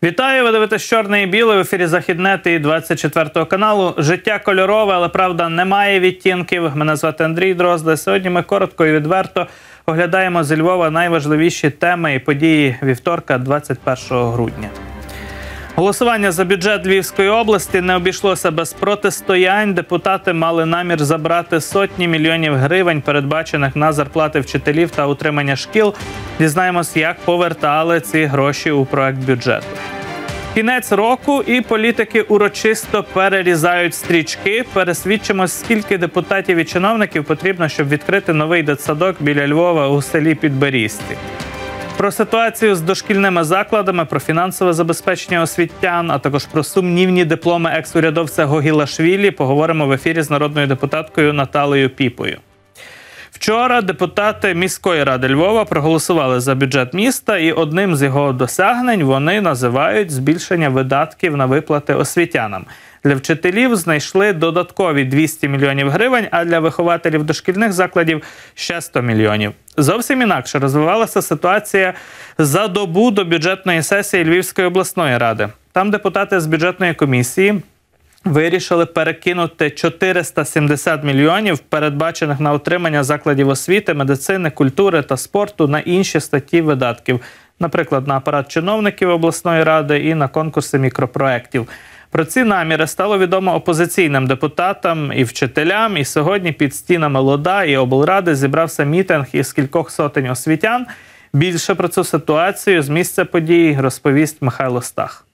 Вітаю, ви дивитесь «Чорне і біле», в ефірі «Західнет» і 24 каналу. Життя кольорове, але, правда, немає відтінків. Мене звати Андрій Дрозда. Сьогодні ми коротко і відверто оглядаємо зі Львова найважливіші теми і події вівторка, 21 грудня. Голосування за бюджет Львівської області не обійшлося без протистоянь. Депутати мали намір забрати сотні мільйонів гривень, передбачених на зарплати вчителів та утримання шкіл. Дізнаємось, як повертали ці гроші у проект бюджету. Кінець року і політики урочисто перерізають стрічки. Пересвідчимось, скільки депутатів і чиновників потрібно, щоб відкрити новий дитсадок біля Львова у селі Підберізці. Про ситуацію з дошкільними закладами, про фінансове забезпечення освітян, а також про сумнівні дипломи екс-урядовця Гогілашвілі поговоримо в ефірі з народною депутаткою Наталією Піпою. Вчора депутати міської ради Львова проголосували за бюджет міста, і одним з його досягнень вони називають збільшення видатків на виплати освітянам. Для вчителів знайшли додаткові 200 мільйонів гривень, а для вихователів дошкільних закладів – ще 100 мільйонів. Зовсім інакше розвивалася ситуація за добу до бюджетної сесії Львівської обласної ради. Там депутати з бюджетної комісії вирішили перекинути 470 мільйонів, передбачених на утримання закладів освіти, медицини, культури та спорту, на інші статті видатків. Наприклад, на апарат чиновників обласної ради і на конкурси мікропроєктів. Про ці наміри стало відомо опозиційним депутатам і вчителям. І сьогодні під стінами ЛОДА і облради зібрався мітинг із кількох сотень освітян. Більше про цю ситуацію з місця подій розповість Михайло Стах.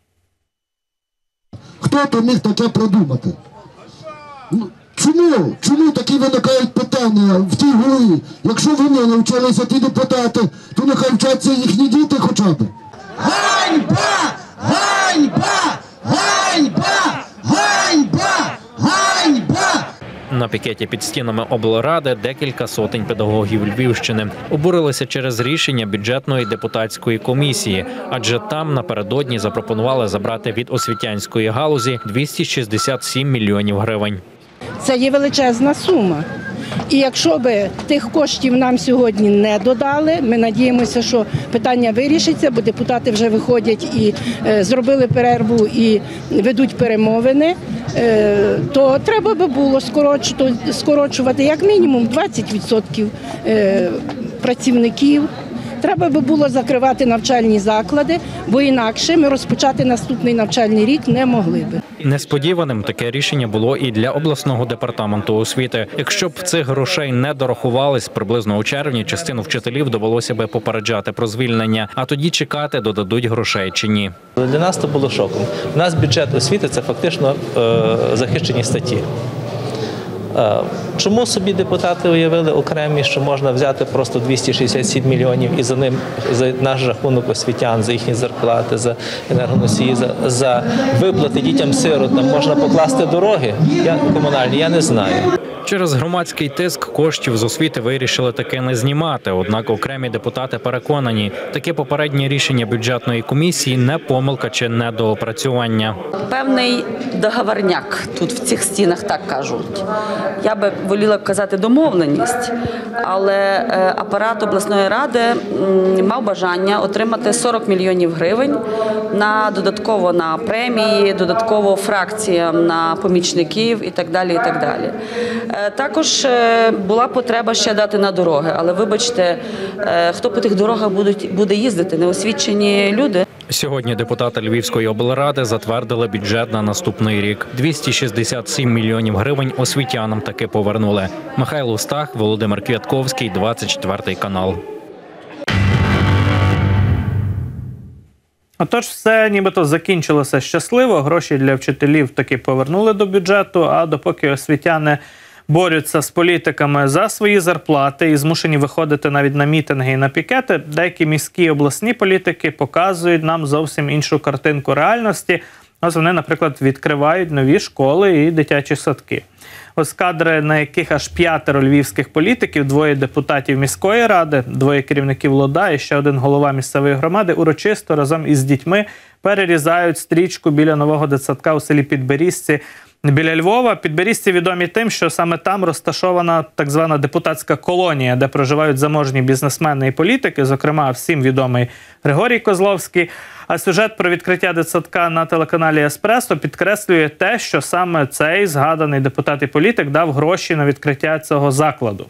Хто то міг таке придумати? Чому такі виникають питання в тій голові? Якщо вони не вчилися ті депутати, то нехай вчаться їхні діти хоча б. Ганьба! Ганьба! Ганьба! Ганьба! Ганьба! На пікеті під стінами облради декілька сотень педагогів Львівщини обурилися через рішення бюджетної депутатської комісії, адже там напередодні запропонували забрати від освітянської галузі 267 мільйонів гривень. Це є величезна сума. І якщо б тих коштів нам сьогодні не додали, ми надіємося, що питання вирішиться, бо депутати вже виходять і зробили перерву і ведуть перемовини, то треба би було скорочувати як мінімум 20% працівників. Треба би було закривати навчальні заклади, бо інакше ми розпочати наступний навчальний рік не могли би. Несподіваним таке рішення було і для обласного департаменту освіти. Якщо б цих грошей не дорахувались приблизно у червні, частину вчителів довелося би попереджати про звільнення, а тоді чекати, додадуть грошей чи ні. Для нас це було шоком. У нас бюджет освіти – це фактично захищені статті. Чому собі депутати уявили окремі, що можна взяти просто 267 мільйонів і за наш рахунок освітян, за їхні зарплати, за енергоносії, за виплати дітям-сиротам можна покласти дороги комунальні, я не знаю. Через громадський тиск коштів з освіти вирішили таки не знімати, однак окремі депутати переконані, таке попереднє рішення бюджетної комісії не помилка чи недоопрацювання. Певний договорняк тут в цих стінах, так кажуть. Я би воліла казати домовленість, але апарат обласної ради мав бажання отримати 40 мільйонів гривень додатково на премії, додатково фракціям на помічників і так далі, і так далі. Також була потреба ще дати на дороги, але вибачте, хто по тих дорогах буде їздити, неосвічені люди. Сьогодні депутати Львівської облради затвердили бюджет на наступний рік. 267 мільйонів гривень освітянам таки повернули. Михайло Стах, Володимир Квятковський, 24 канал. Отож, все нібито закінчилося щасливо. Гроші для вчителів таки повернули до бюджету, а допоки освітяни борються з політиками за свої зарплати і змушені виходити навіть на мітинги і на пікети, деякі міські і обласні політики показують нам зовсім іншу картинку реальності. Ось вони, наприклад, відкривають нові школи і дитячі садки. Ось кадри, на яких аж 5 львівських політиків, 2 депутатів міської ради, 2 керівників ЛОДА і ще 1 голова місцевої громади урочисто разом із дітьми перерізають стрічку біля нового дитсадка у селі Підберізці. біля Львова. Підберізці відомі тим, що саме там розташована так звана депутатська колонія, де проживають заможні бізнесмени і політики, зокрема всім відомий Григорій Козловський. А сюжет про відкриття дитсадка на телеканалі «Еспресо» підкреслює те, що саме цей згаданий депутат і політик дав гроші на відкриття цього закладу.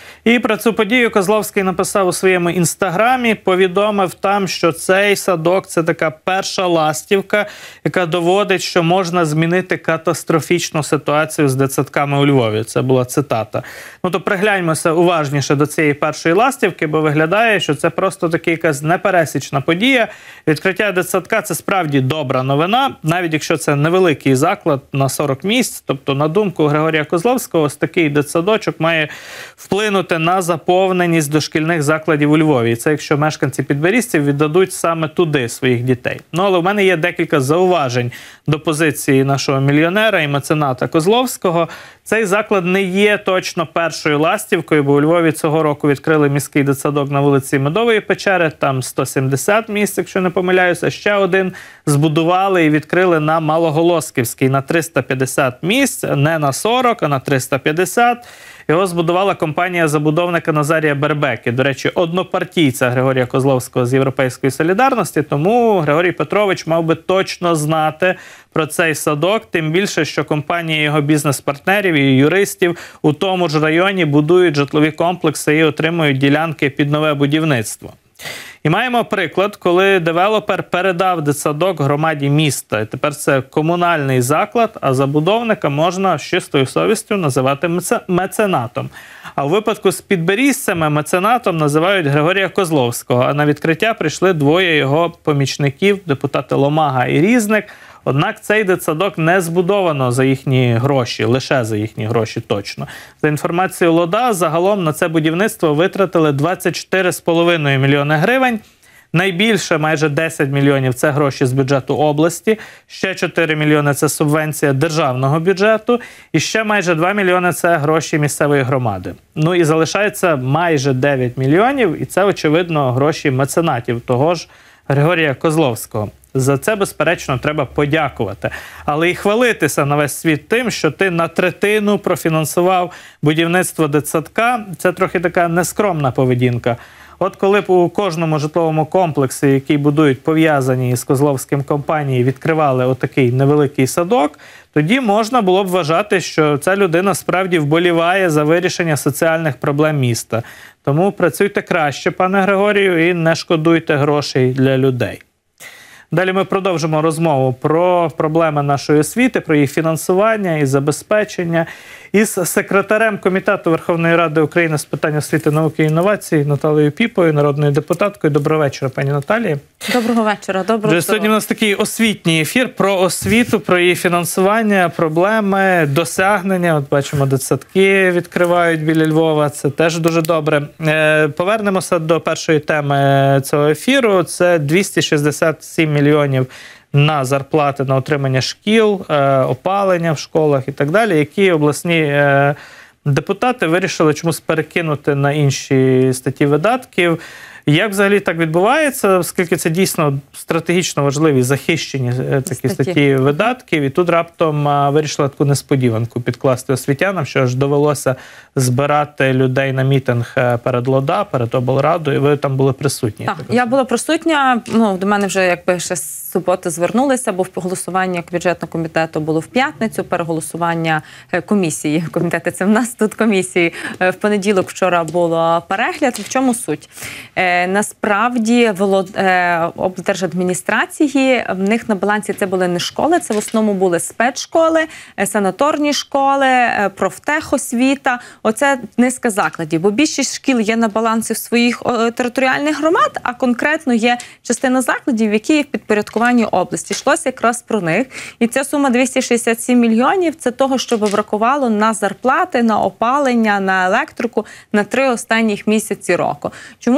І про цю подію Козловський написав у своєму інстаграмі, повідомив там, що цей садок – це така перша ластівка, яка доводить, що можна змінити катастрофічну ситуацію з дитсадками у Львові. Це була цитата. Ну то пригляньмося уважніше до цієї першої ластівки, бо виглядає, що це просто така якась непересічна подія. Відкриття дитсадка – це справді добра новина, навіть якщо це невеликий заклад на 40 місць. Тобто, на думку Григорія Козловського, ось такий дитсадочок має вплинути на заповненість дошкільних закладів у Львові. І це якщо мешканці Підберізців віддадуть саме туди своїх дітей. Ну, але в мене є декілька зауважень до позиції нашого мільйонера і мецената Козловського. Цей заклад не є точно першою ластівкою, бо у Львові цього року відкрили міський дитсадок на вулиці Медової Печери, там 170 місць, якщо не помиляюся. Ще один збудували і відкрили на Малоголосківський на 350 місць, не на 40, а на 350. Його збудувала компанія забудовника Назарія Бербеки. До речі, однопартійця Григорія Козловського з «Європейської солідарності», тому Григорій Петрович мав би точно знати про цей садок, тим більше, що компанії його бізнес-партнерів і юристів у тому ж районі будують житлові комплекси і отримують ділянки під нове будівництво. І маємо приклад, коли девелопер передав дитсадок громаді міста. І тепер це комунальний заклад, а забудовника можна з чистою совістю називати меценатом. А у випадку з підберізцями меценатом називають Григорія Козловського. А на відкриття прийшли двоє його помічників, депутати Ломага і Різник. Однак цей дитсадок не збудовано за їхні гроші, лише за їхні гроші точно. За інформацією ЛОДА, загалом на це будівництво витратили 24,5 мільйони гривень. Найбільше, майже 10 мільйонів – це гроші з бюджету області, ще 4 мільйони – це субвенція державного бюджету, і ще майже 2 мільйони – це гроші місцевої громади. Ну і залишається майже 9 мільйонів, і це, очевидно, гроші меценатів того ж Григорія Козловського. За це, безперечно, треба подякувати. Але і хвалитися на весь світ тим, що ти на третину профінансував будівництво дитсадка – це трохи така нескромна поведінка. От коли б у кожному житловому комплексі, який будують пов'язані з Козловським компанії, відкривали отакий невеликий садок, тоді можна було б вважати, що ця людина справді вболіває за вирішення соціальних проблем міста. Тому працюйте краще, пане Григорію, і не шкодуйте грошей для людей. Далі ми продовжимо розмову про проблеми нашої освіти, про їх фінансування і забезпечення із секретарем Комітету Верховної Ради України з питань освіти, науки і інновацій Наталією Піпою, народною депутаткою. Доброго вечора, пані Наталія. Доброго вечора. Доброго. Сьогодні у нас такий освітній ефір про освіту, про її фінансування, проблеми, досягнення. От бачимо, дитсадки відкривають біля Львова. Це теж дуже добре. Повернемося до першої теми цього ефіру. Це 267 мільйонів на зарплати, на утримання шкіл, опалення в школах і так далі, які обласні депутати вирішили чомусь перекинути на інші статті видатків. Як взагалі так відбувається, оскільки це дійсно стратегічно важливі, захищені такі статті видатків, і тут раптом вирішили таку несподіванку підкласти освітянам, що аж довелося збирати людей на мітинг перед ЛОДА, перед облрадою, і ви там були присутні. Так, я була присутня, до мене вже якби ще з суботи звернулися, бо голосування бюджетного комітету було в п'ятницю, переголосування комісії, комітети це в нас тут комісії, в понеділок вчора було перегляд. В чому суть? Насправді в облдержадміністрації в них на балансі це були не школи, це в основному були спецшколи, санаторні школи, профтехосвіта. Оце низка закладів, бо більшість шкіл є на балансі в своїх територіальних громад, а конкретно є частина закладів, які є в підпорядкуванні області. Йшлося якраз про них. І ця сума 267 мільйонів – це того, що бракувало на зарплати, на опалення, на електрику на 3 останніх місяці року. Чому так відбувається?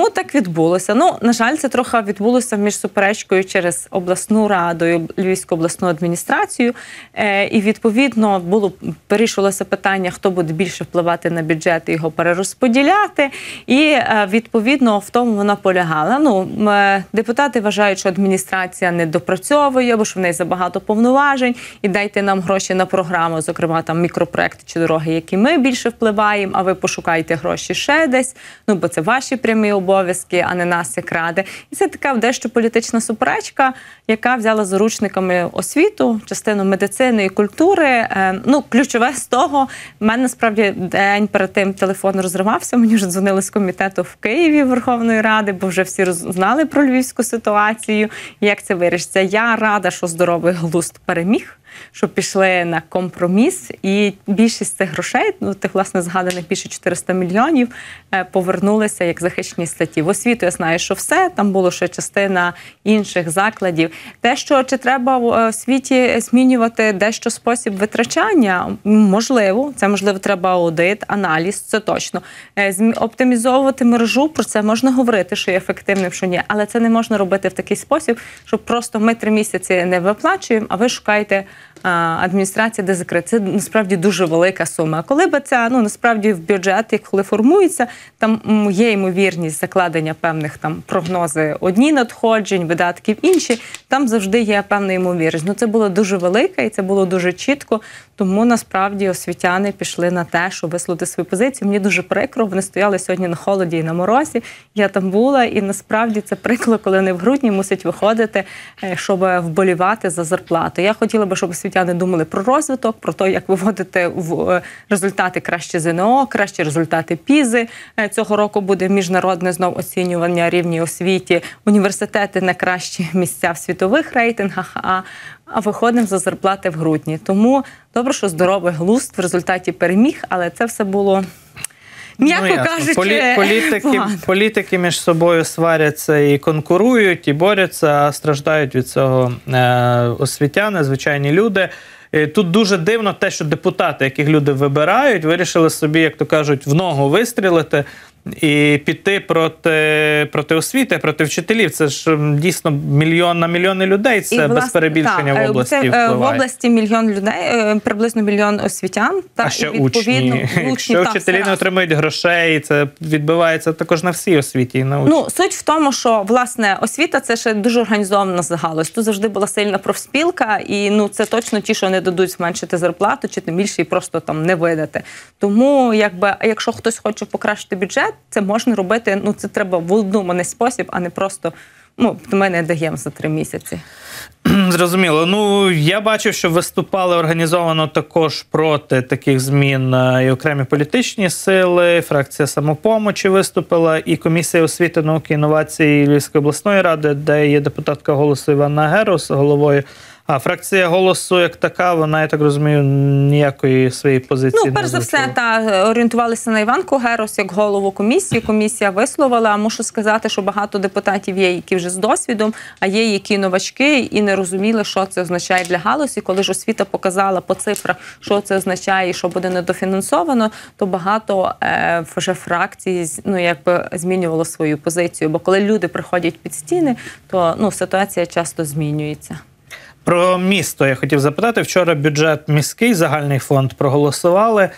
відбулося. Ну, на жаль, це трохи відбулося між суперечкою через обласну раду і Львівську обласну адміністрацію. І, відповідно, вирішувалося питання, хто буде більше впливати на бюджет і його перерозподіляти. І, відповідно, в тому вона полягала. Ну, депутати вважають, що адміністрація не допрацьовує, бо що в неї забагато повноважень, і дайте нам гроші на програму, зокрема, там мікропроекти чи дороги, які ми більше впливаємо, а ви пошукайте гроші ще десь, ну, бо це ваші прямі обов'язки, а не нас, як ради. І це така дещо політична суперечка, яка взяла заручниками освіту, частину медицини і культури. Ну, ключове з того, в мене, насправді, день перед тим телефон розривався, мені вже дзвонили з комітету в Києві Верховної Ради, бо вже всі знали про львівську ситуацію, як це вирішиться. Я рада, що здоровий глузд переміг, що пішли на компроміс, і більшість цих грошей, ну, тих, власне, згаданих більше 400 мільйонів, повернулися як захищені статті. В освіту я знаю, що все, там було ще частина інших закладів. Те, що чи треба в освіті змінювати дещо спосіб витрачання, можливо, це, можливо, треба аудит, аналіз, це точно. Оптимізовувати мережу, про це можна говорити, що є ефективним, що ні, але це не можна робити в такий спосіб, щоб просто ми 3 місяці не виплачуємо, а ви шукаєте адміністрація, де закрити. Це насправді дуже велика сума. Коли б це, ну, насправді в бюджет, коли формується, там є ймовірність закладення певних там прогнози одні надходжень, видатків інші, там завжди є певна ймовірність. Ну, це було дуже велике і це було дуже чітко, тому насправді освітяни пішли на те, щоб висловити свою позицію. Мені дуже прикро, вони стояли сьогодні на холоді і на морозі, я там була, і насправді це прикро, коли вони в грудні мусять виходити, щоб вболівати за зарплату. Я хотіла би, щоб освітяни думали про розвиток, про те, як виводити в результати краще ЗНО, кращі результати ПІЗи. Цього року буде міжнародне знов оцінювання рівня освіті, університети на кращі місця в світових рейтингах, а виходимо за зарплати в грудні. Тому добре, що здоровий глузд в результаті переміг, але це все було, м'яко кажучи, політики між собою сваряться і конкурують, і борються, а страждають від цього освітяни, звичайні люди. Тут дуже дивно те, що депутати, яких люди вибирають, вирішили собі, як то кажуть, в ногу вистрілити і піти проти освіти, проти вчителів. Це ж дійсно на мільйони людей, це без перебільшення в області впливає. В області 1 мільйон людей, приблизно 1 мільйон освітян. А ще учні. Якщо вчителі не отримують грошей, це відбувається також на всій освіті і науці. Ну, суть в тому, що, власне, освіта – це ще дуже організована галузь. Тут завжди була сильна профспілка, і, ну, це точно ті, що не дадуть зменшити зарплату, чи тим більше і просто там не видати. Тому, якби, якщо хтось хоче покращити бюджет, це можна робити, ну, це треба в одному спосіб, а не просто, ну, ми не даємо за 3 місяці. Зрозуміло. Ну, я бачив, що виступали організовано також проти таких змін і окремі політичні сили, фракція «Самопомочі» виступила, і Комісія освіти, науки і інновацій Львівської обласної ради, де є депутатка «Голосу» Іванна Герус головою. А фракція «Голосу» як така, вона, я так розумію, ніякої своєї позиції не перш за все, орієнтувалися на Іванку Герус як голову комісії. Комісія висловила. Мушу сказати, що багато депутатів є, які вже з досвідом, а є, які новачки і не розуміли, що це означає для галузі. Коли ж освіта показала по цифрах, що це означає і що буде недофінансовано, то багато вже фракцій, ну, якби змінювало свою позицію. Бо коли люди приходять під стіни, то, ну, ситуація часто змінюється. Про місто я хотів запитати. Вчора бюджет міський, загальний фонд проголосували.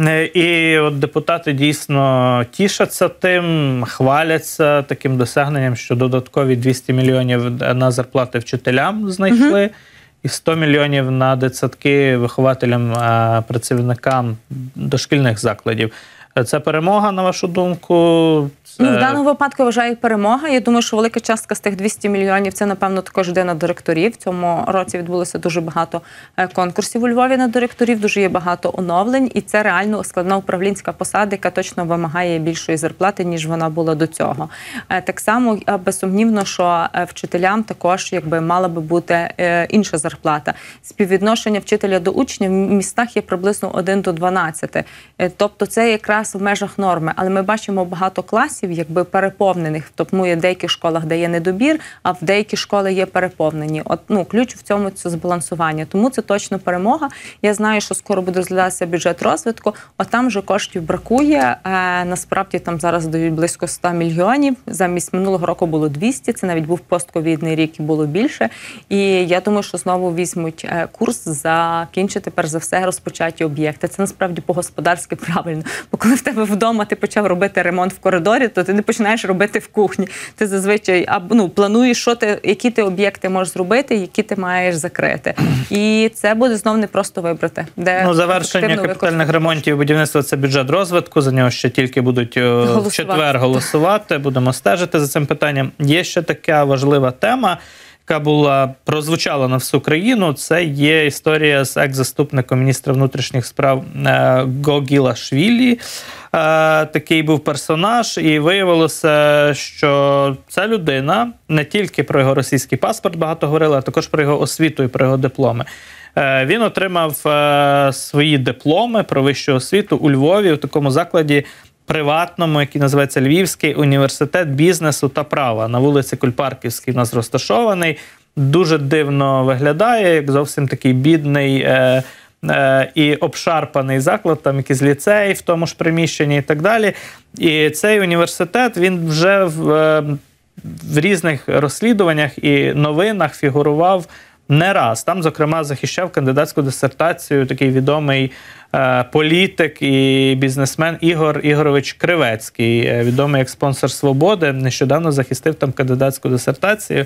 І от депутати дійсно тішаться тим, хваляться таким досягненням, що додаткові 200 мільйонів на зарплати вчителям знайшли, і 100 мільйонів на дитсадки вихователям, працівникам дошкільних закладів. Це перемога, на вашу думку? Ну, в даному випадку, я вважаю, перемога. Я думаю, що велика частка з тих 200 мільйонів – це, напевно, також йде на директорів. В цьому році відбулося дуже багато конкурсів у Львові на директорів, дуже є багато оновлень, і це реально складна управлінська посада, яка точно вимагає більшої зарплати, ніж вона була до цього. Так само, безсумнівно, що вчителям також, якби, мала би бути інша зарплата. Співвідношення вчителя до учня в містах є приблизно 1 до 12. Тобто це якраз якраз в межах норми, але ми бачимо багато класів, якби переповнених. Тобто є в деяких школах, де є недобір, а в деякі школи є переповнені. От, ключ в цьому – це збалансування. Тому це точно перемога. Я знаю, що скоро буде розглядатися бюджет розвитку, а там вже коштів бракує. Насправді там зараз дають близько 100 мільйонів. Замість минулого року було 200, це навіть був постковідний рік і було більше. І я думаю, що знову візьмуть курс закінчити, перш за все, розпочаті об'єкти. Це насправді по-господарськи правильно. Бо коли в тебе вдома ти почав робити ремонт в коридорі, то ти не починаєш робити в кухні. Ти зазвичай плануєш, які ти об'єкти можеш зробити, які ти маєш закрити. І це буде знов не просто вибрати. Завершення капітальних ремонтів і будівництва – це бюджет розвитку. За нього ще тільки будуть в четвер голосувати. Будемо стежити за цим питанням. Є ще така важлива тема, яка прозвучала на всю країну. Це є історія з екс-заступником міністра внутрішніх справ Гогілашвілі. Такий був персонаж, і виявилося, що ця людина, не тільки про його російський паспорт багато говорила, а також про його освіту і про його дипломи. Він отримав свої дипломи про вищу освіту у Львові, в такому закладі приватному, який називається Львівський університет бізнесу та права. На вулиці Кульпарківській у нас розташований. Дуже дивно виглядає, як зовсім такий бідний і обшарпаний заклад, там якийсь ліцей в тому ж приміщенні і так далі. І цей університет, він вже в різних розслідуваннях і новинах фігурував не раз. Там, зокрема, захищав кандидатську дисертацію такий відомий політик і бізнесмен Ігор Ігорович Кривецький, відомий як спонсор «Свободи». Нещодавно захистив там кандидатську дисертацію.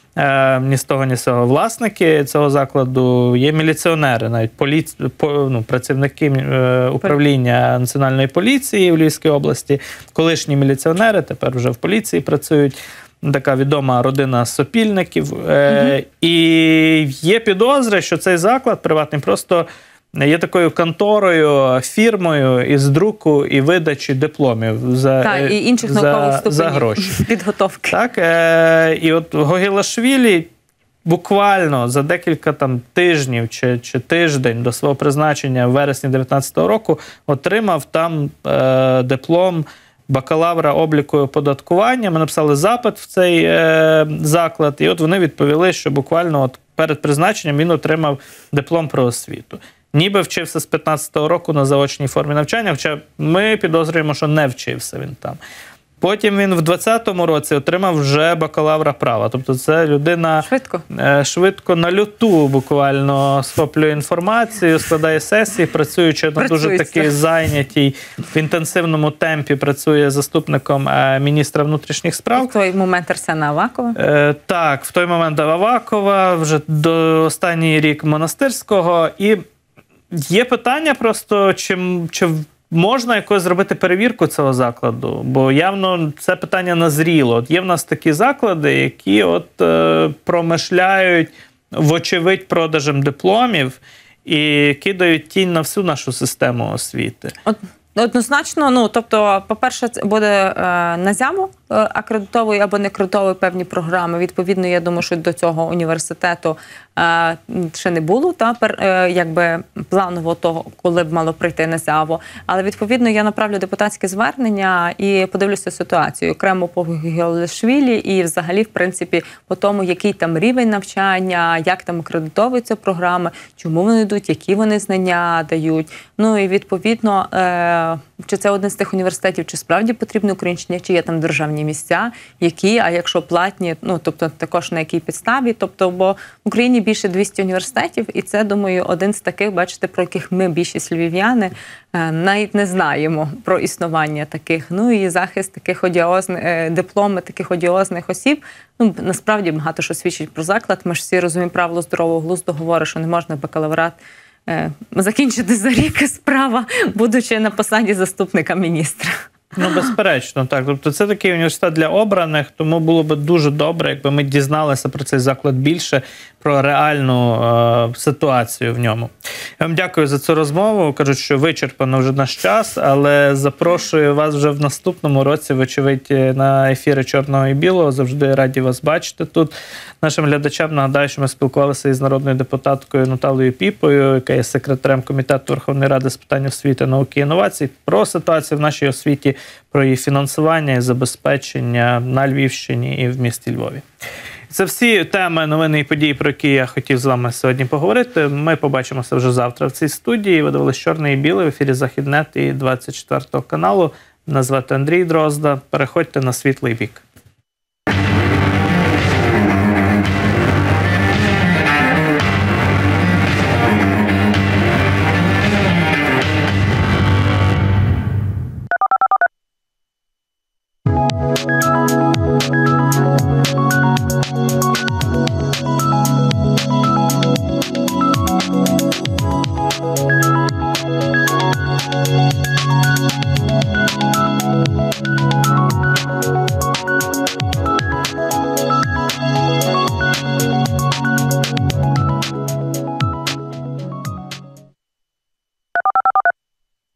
Ні з того, ні з цього. Власники цього закладу є міліціонери, навіть працівники управління Національної поліції в Львівській області, колишні міліціонери, тепер вже в поліції працюють. Така відома родина Сопільників. І є підозри, що цей заклад приватний просто є такою конторою, фірмою із друку і видачі дипломів і інших наукових ступенів за гроші. Підготовки. Так, і от Гогілашвілі буквально за декілька тижнів чи тиждень до свого призначення в вересні 2019 року отримав там диплом бакалавра обліку і оподаткування. Ми написали запит в цей заклад, і от вони відповіли, що буквально перед призначенням він отримав диплом про освіту. Ніби вчився з 15-го року на заочній формі навчання, хоча ми підозрюємо, що не вчився він там. Потім він в 2020 році отримав вже бакалавра права. Тобто це людина швидко на люту буквально схоплює інформацію, складає сесії, працюючи на дуже такій зайнятій, в інтенсивному темпі працює заступником міністра внутрішніх справ. В той момент Арсена Авакова? Так, в той момент Авакова, вже до останній рік Монастирського. І є питання просто, чи можна якось зробити перевірку цього закладу? Бо явно це питання назріло. От є в нас такі заклади, які промишляють, вочевидь, продажем дипломів і кидають тінь на всю нашу систему освіти. Однозначно, тобто, по-перше, це буде НАЗЯМО акредитовує або не акредитовує певні програми. Відповідно, я думаю, що до цього університету ще не було, якби планово того, коли б мало прийти НАЗЯВО. Але, відповідно, я направлю депутатське звернення і подивлюся ситуацію окремо по Гогілашвілі і взагалі, в принципі, по тому, який там рівень навчання, як там акредитовуються програми, чому вони йдуть, які вони знання дають. Ну і, відповідно, чи це один з тих університетів, чи справді потрібне українщина, чи є там державні місця, які, а якщо платні, тобто також на якій підставі. Тобто, бо в Україні більше 200 університетів, і це, думаю, один з таких, бачите, про яких ми, більшість львів'яни, навіть не знаємо про існування таких. Ну і захист таких одіозних, дипломи таких одіозних осіб. Насправді багато що свідчить про заклад. Ми ж всі розуміємо правило здорового глузду, говорить, що не можна бакалаврат закінчити за рік справа, будучи на посаді заступника міністра. Ну, безперечно, так. Тобто це такий університет для обраних, тому було б дуже добре, якби ми дізналися про цей заклад більше, про реальну ситуацію в ньому. Я вам дякую за цю розмову. Кажуть, що вичерпано вже наш час, але запрошую вас вже в наступному році, вочевидь, на ефіри «Чорного і білого». Завжди раді вас бачити тут. Нашим глядачам нагадаю, що ми спілкувалися із народною депутаткою Наталією Піпою, яка є секретарем Комітету Верховної Ради з питань освіти, науки і інновацій, про ситуацію в нашій освіті, про її фінансування і забезпечення на Львівщині і в місті Львові. Це всі теми, новини і події, про які я хотів з вами сьогодні поговорити. Ми побачимося вже завтра в цій студії. Ви дивились «Чорний і білий» в ефірі «Західнет» і 24 каналу. Мене звати Андрій Дрозда. Переходьте на світлий бік.